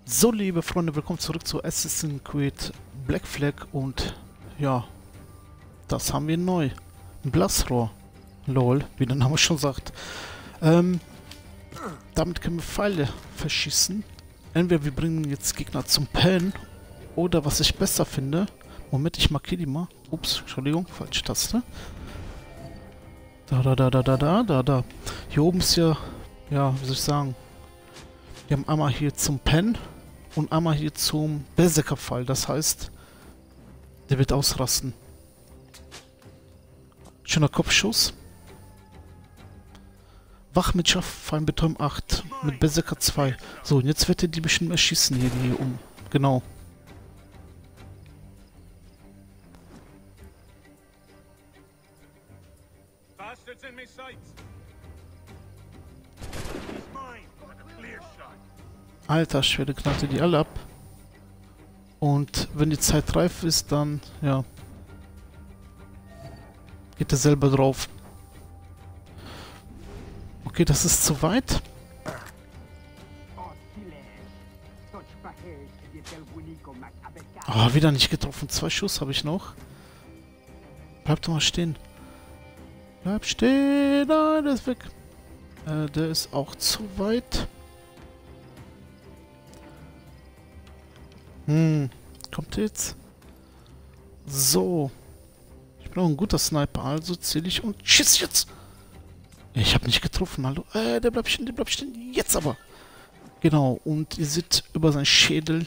So, liebe Freunde, willkommen zurück zu Assassin's Creed Black Flag und ja, das haben wir neu. Ein Blasrohr. Lol, wie der Name schon sagt. Damit können wir Pfeile verschießen. Entweder wir bringen jetzt Gegner zum Pennen oder was ich besser finde. Moment, ich markiere die mal. Ups, Entschuldigung, falsche Taste. Da. Hier oben ist ja, wie soll ich sagen? Wir haben einmal hier zum Pennen und einmal hier zum Berserker-Fall. Das heißt, der wird ausrasten. Schöner Kopfschuss. Wach mit Schafffallen Betäubung 8. Mit Berserker 2. So, und jetzt wird er die bestimmt erschießen hier, die hier um. Genau. Alter Schwede, knallte die alle ab. Und wenn die Zeit reif ist, dann, ja, geht er selber drauf. Okay, das ist zu weit. Ah, wieder nicht getroffen. 2 Schuss habe ich noch. Bleib doch mal stehen. Bleib stehen. Nein, der ist weg. Der ist auch zu weit. Kommt jetzt? So. Ich bin auch ein guter Sniper, also zähle ich und schieß jetzt! Ich habe nicht getroffen, hallo. Der bleibt stehen, jetzt aber! Genau, und ihr seht über seinen Schädel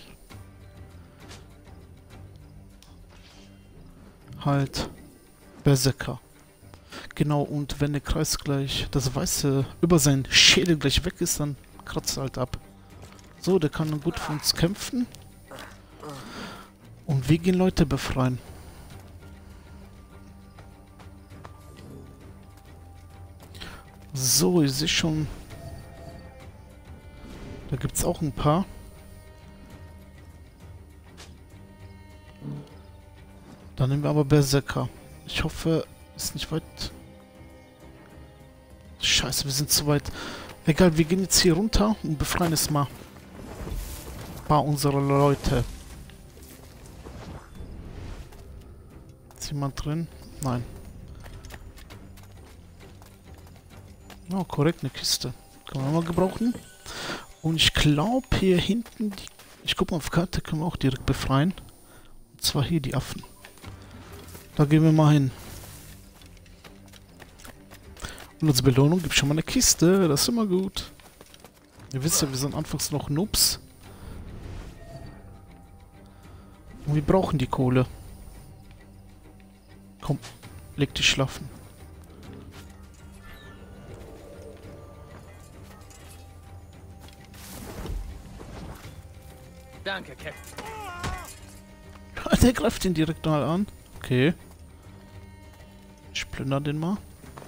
halt Berserker. Genau, und wenn der Kreis gleich, das Weiße über seinen Schädel gleich weg ist, dann kratzt er halt ab. So, der kann gut für uns kämpfen. Und wir gehen Leute befreien. So, ich sehe schon. Da gibt es auch ein paar. Dann nehmen wir aber Berserker. Ich hoffe, ist nicht weit. Scheiße, wir sind zu weit. Egal, wir gehen jetzt hier runter und befreien es mal. Ein paar unserer Leute. Ist jemand drin? Nein. Oh, korrekt, eine Kiste. Können wir mal gebrauchen. Und ich glaube, hier hinten, ich gucke mal auf Karte, können wir auch direkt befreien. Und zwar hier die Affen. Da gehen wir mal hin. Und als Belohnung gibt es schon mal eine Kiste. Das ist immer gut. Ihr wisst ja, wir sind anfangs noch Noobs. Und wir brauchen die Kohle. Komm, leg dich schlafen. Danke, Captain. Der greift ihn direkt mal an. Okay. Ich plündere den mal.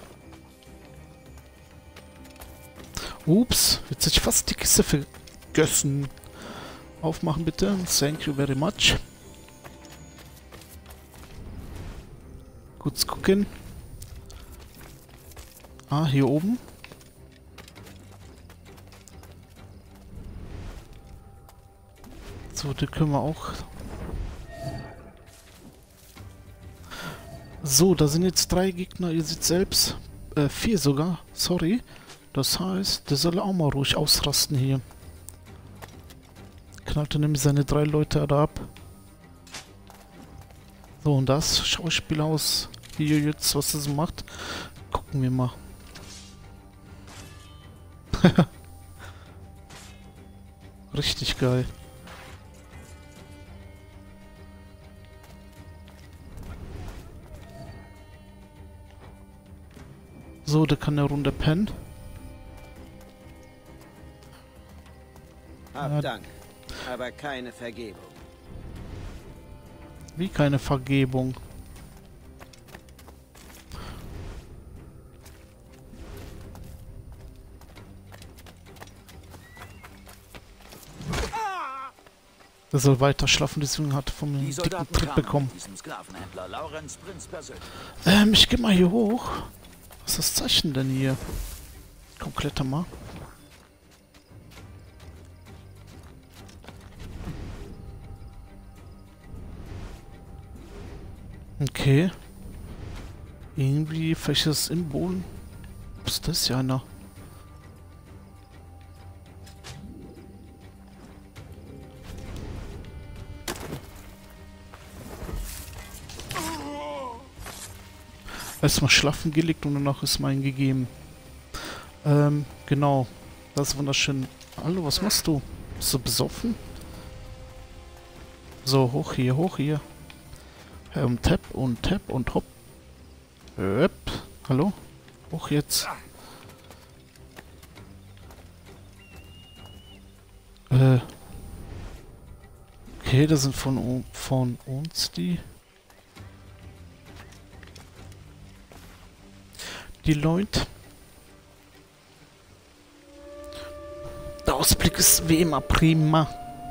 Ups, jetzt hätte ich fast die Kiste vergessen. Aufmachen bitte. Thank you very much. Kurz gucken. Ah, hier oben. So, die können wir auch. So, da sind jetzt 3 Gegner. Ihr seht selbst. 4 sogar. Sorry. Das heißt, der soll auch mal ruhig ausrasten hier. Knallte nämlich seine 3 Leute da ab. So, und das Schauspiel aus hier jetzt, was das macht, gucken wir mal. Richtig geil. So, der kann eine Runde pennen. Hab Dank, aber keine Vergebung. Wie keine Vergebung. Der soll weiter schlafen, deswegen hat vom dicken Trick bekommen. Ich geh mal hier hoch. Was ist das Zeichen denn hier? Komm, kletter mal. Okay. Irgendwie, vielleicht ist das im Boden. Ist das ja einer? Erstmal schlafen gelegt und danach ist mein gegeben. Genau. Das ist wunderschön. Hallo, was machst du? Bist du besoffen? So, hoch hier, hoch hier. Tap und hopp. Hallo? Hoch jetzt. Okay, das sind von uns die Leute. Der Ausblick ist wie immer prima.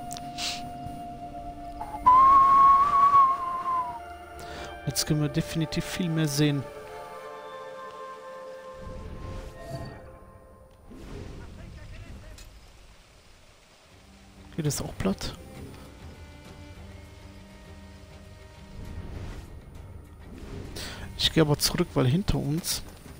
Jetzt können wir definitiv viel mehr sehen. Okay, das ist auch platt. Ich gehe aber zurück, weil hinter uns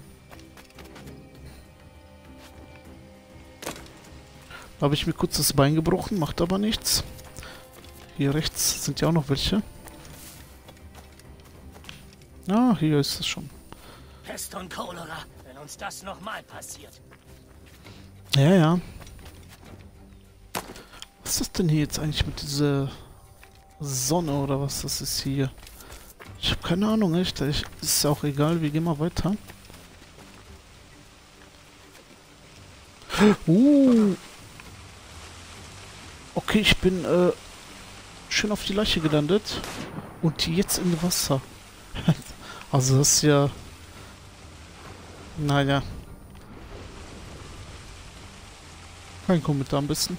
da habe ich mir kurz das Bein gebrochen, macht aber nichts. Hier rechts sind ja auch noch welche. Ah, hier ist es schon. Pest und Cholera, wenn uns das nochmal passiert. Ja, ja. Was ist das denn hier jetzt eigentlich mit dieser Sonne oder was das ist hier? Ich habe keine Ahnung, echt. Ist ja auch egal, wir gehen mal weiter. Okay, ich bin schön auf die Leiche gelandet. Und jetzt in Wasser. Also das ist ja... Naja. Kein Kommentar ein bisschen.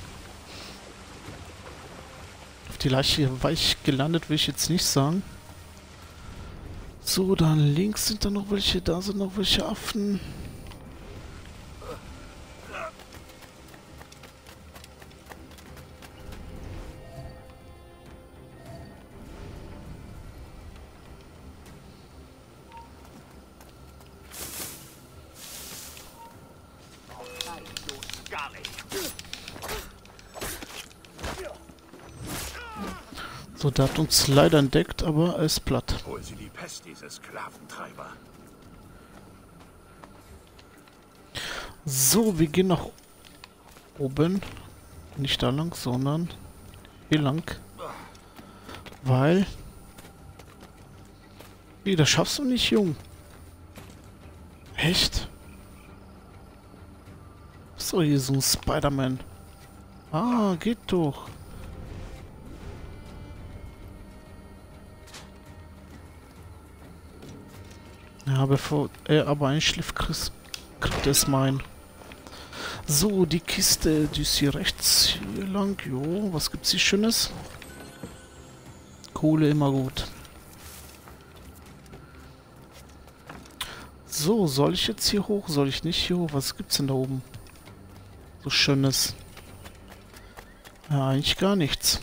Auf die Leiche weich gelandet, will ich jetzt nicht sagen. So, dann links sind da noch welche, da sind noch welche Affen. So, der hat uns leider entdeckt, aber er ist platt. Hol sie die Pest, diese Sklaventreiber. So, wir gehen nach oben. Nicht da lang, sondern hier lang. Weil... Nee, das schaffst du nicht, Jung. Echt? So, hier so ein Spider-Man. Ah, geht doch. Ja, bevor er aber einschläft, kriegt er es mein. So, die Kiste, die ist hier rechts hier lang. Jo, was gibt's hier Schönes? Kohle immer gut. So, soll ich jetzt hier hoch? Soll ich nicht hier hoch? Was gibt's denn da oben? So Schönes. Ja, eigentlich gar nichts.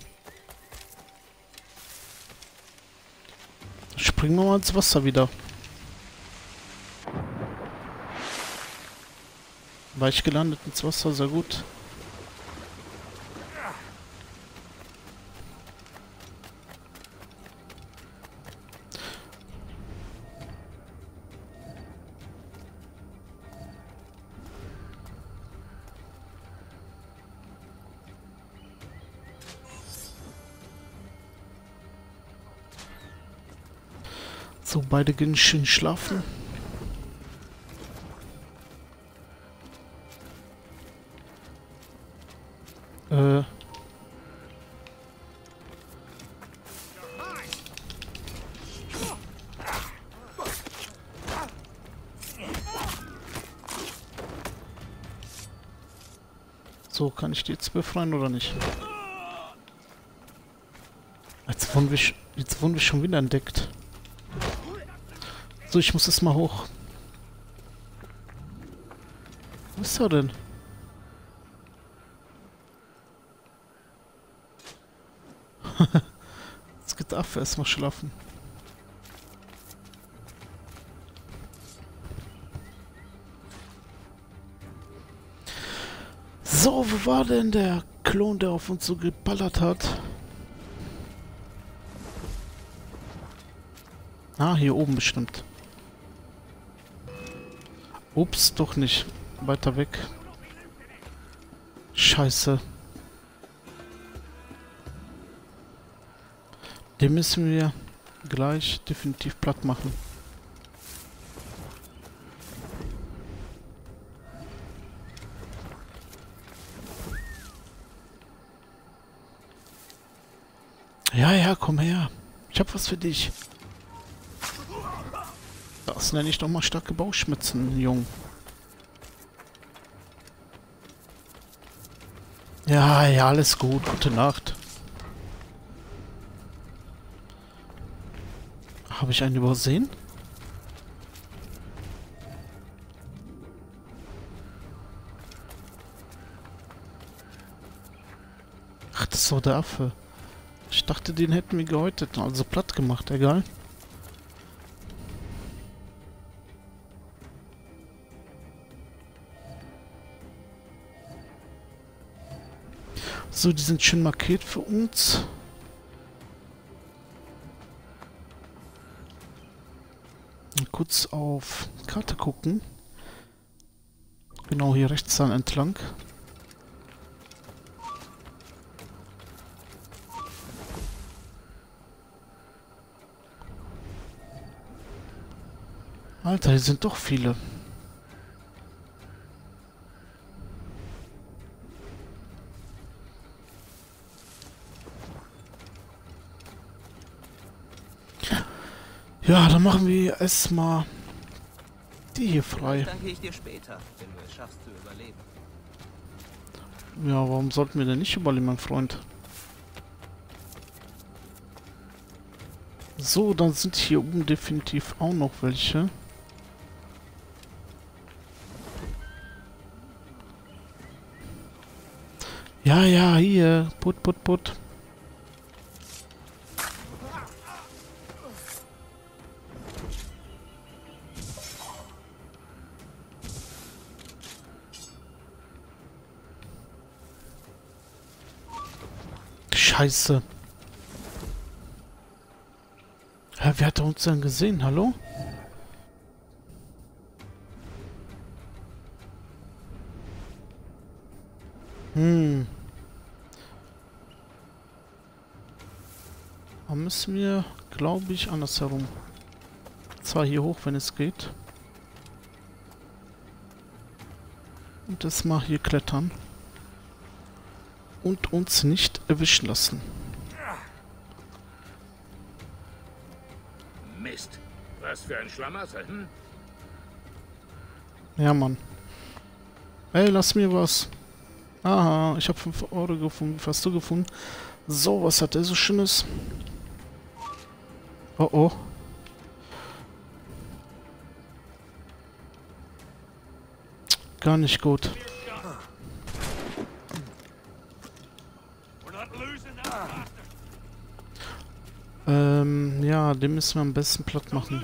Springen wir mal ins Wasser wieder. Weich gelandet ins Wasser, sehr gut. So, beide gehen schön schlafen. So, kann ich die jetzt befreien oder nicht? Jetzt wurden wir schon wieder entdeckt. So, ich muss jetzt mal hoch. Wo ist er denn? Jetzt geht Affe erstmal schlafen. So, wo war denn der Klon, der auf uns so geballert hat? Ah, hier oben bestimmt. Ups, doch nicht. Weiter weg. Scheiße. Den müssen wir gleich definitiv platt machen. Ja, ja, komm her. Ich hab was für dich. Das nenne ich doch mal starke Bauchschmerzen, Jung. Ja, ja, alles gut. Gute Nacht. Habe ich einen übersehen? Ach, das ist doch der Affe. Ich dachte, den hätten wir gehäutet, also platt gemacht, egal. So, die sind schön markiert für uns. Und kurz auf Karte gucken. Genau hier rechts dann entlang. Alter, hier sind doch viele. Ja, dann machen wir erstmal die hier frei. Danke ich dir später, wenn du es schaffst zu überleben. Ja, warum sollten wir denn nicht überleben, mein Freund? So, dann sind hier oben definitiv auch noch welche. Ja, ja, hier. Put, put, put. Scheiße. Hä, wer hat uns denn gesehen? Hallo? Da müssen wir, glaube ich, andersherum. Zwar hier hoch, wenn es geht. Und das mal hier klettern. Und uns nicht erwischen lassen. Mist. Was für ein Schlamassel, hm? Ja, Mann. Ey, lass mir was. Aha, ich habe 5 Euro gefunden. Was hast du gefunden? So, was hat der so Schönes? Oh, oh. Gar nicht gut. Ja, den müssen wir am besten platt machen.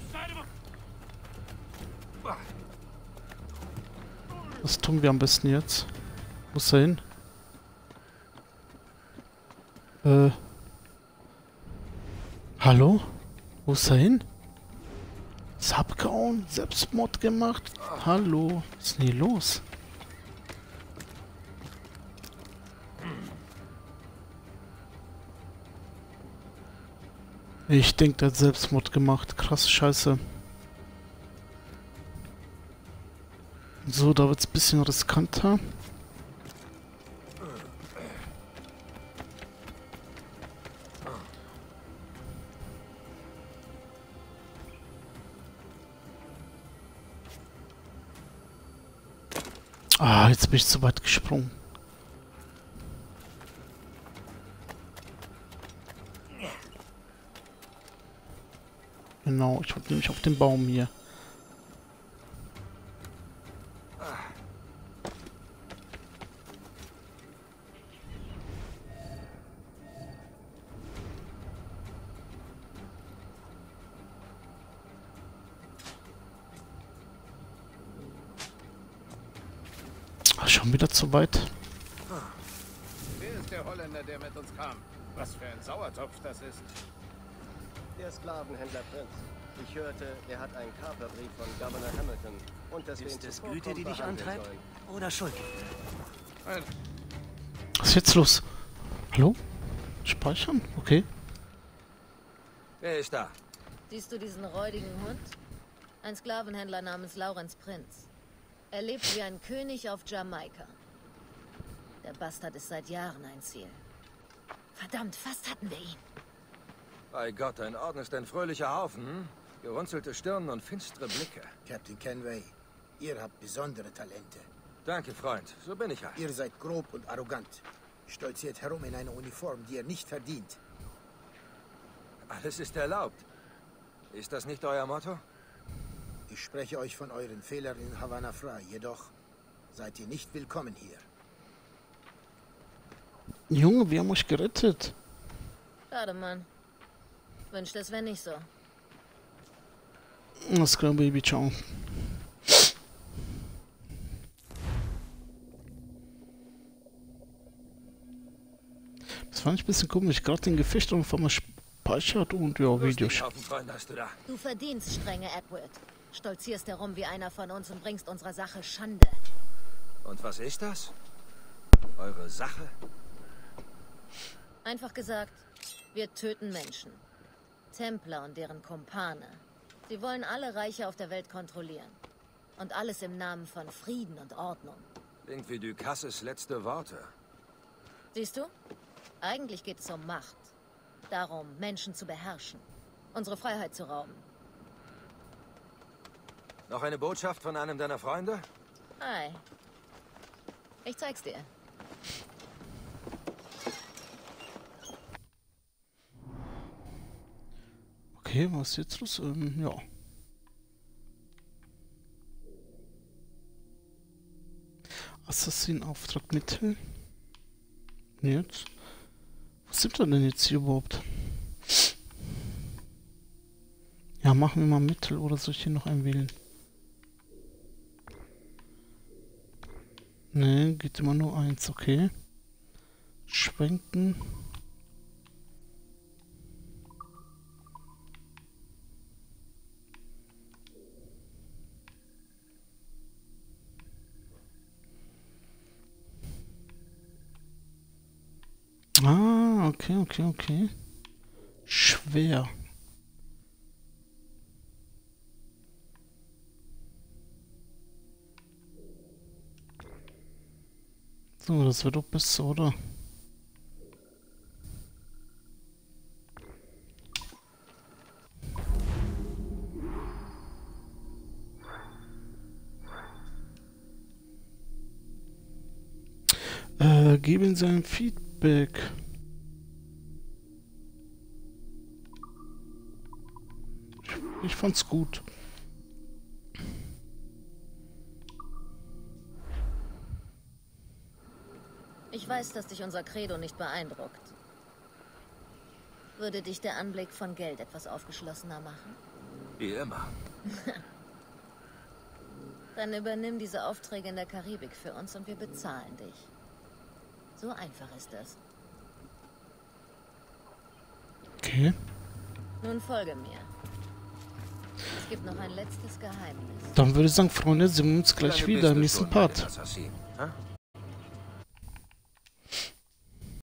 Was tun wir am besten jetzt? Wo ist er hin? Hallo? Wo ist er hin? Ist abgehauen? Selbstmord gemacht? Hallo? Was ist denn hier los? Ich denke, der hat Selbstmord gemacht. Krass, scheiße. So, da wird's ein bisschen riskanter. Ah, jetzt bin ich zu weit gesprungen. Genau, ich wollte nämlich auf den Baum hier. Ach, schon wieder zu weit. ist der Holländer, der mit uns kam. Was für ein Sauertopf das ist. Der Sklavenhändler Prinz. Ich hörte, er hat einen Kaperbrief von Governor Hamilton. Und dass wir ihn Ist es zuvorkommen Güte, die dich behandeln antreibt? sollen. Oder Schuld? Was ist jetzt los? Hallo? Speichern? Okay. Wer ist da? Siehst du diesen räudigen Hund? Ein Sklavenhändler namens Lawrence Prinz. Er lebt wie ein König auf Jamaika. Der Bastard ist seit Jahren ein Ziel. Verdammt, fast hatten wir ihn. Bei Gott, ein Orden ist ein fröhlicher Haufen. Hm? Gerunzelte Stirnen und finstere Blicke. Captain Kenway, ihr habt besondere Talente. Danke, Freund. So bin ich halt. Ihr seid grob und arrogant. Stolziert herum in einer Uniform, die ihr nicht verdient. Alles ist erlaubt. Ist das nicht euer Motto? Ich spreche euch von euren Fehlern in Havanna frei, jedoch seid ihr nicht willkommen hier. Junge, wir haben euch gerettet. Schade, Mann. Wünscht es, wenn nicht so. Das klar, Baby, ciao. Das fand ich ein bisschen komisch. Gerade den Gefecht und von mal speichert und ja, Videos. Haufen Freunde hast du da. Du verdienst strenge Edward. Stolzierst herum wie einer von uns und bringst unserer Sache Schande. Und was ist das? Eure Sache? Einfach gesagt, wir töten Menschen. Templer und deren Kumpane. Sie wollen alle Reiche auf der Welt kontrollieren. Und alles im Namen von Frieden und Ordnung. Klingt wie Ducasses letzte Worte. Siehst du? Eigentlich geht es um Macht. Darum, Menschen zu beherrschen. Unsere Freiheit zu rauben. Noch eine Botschaft von einem deiner Freunde? Hi. Ich zeig's dir. Okay, was ist jetzt los? Ja. Assassin-Auftrag mittel. Jetzt. Was sind wir denn jetzt hier überhaupt? Ja, machen wir mal mittel oder soll ich hier noch einwählen? Ne, geht immer nur eins, okay. Schwenken. Ah, okay. Schwer. So, das wird doch besser, oder? Geben Sie ein Feedback. Ich fand's gut. Ich weiß, dass dich unser Credo nicht beeindruckt. Würde dich der Anblick von Geld etwas aufgeschlossener machen? Wie immer. Dann übernimm diese Aufträge in der Karibik für uns und wir bezahlen dich. So einfach ist das. Okay. Nun folge mir. Es gibt noch ein letztes Geheimnis. Dann würde ich sagen, Freunde, sehen wir uns gleich Wie lange wieder im bist du nächsten schon bei Part. den Assassinen, hä?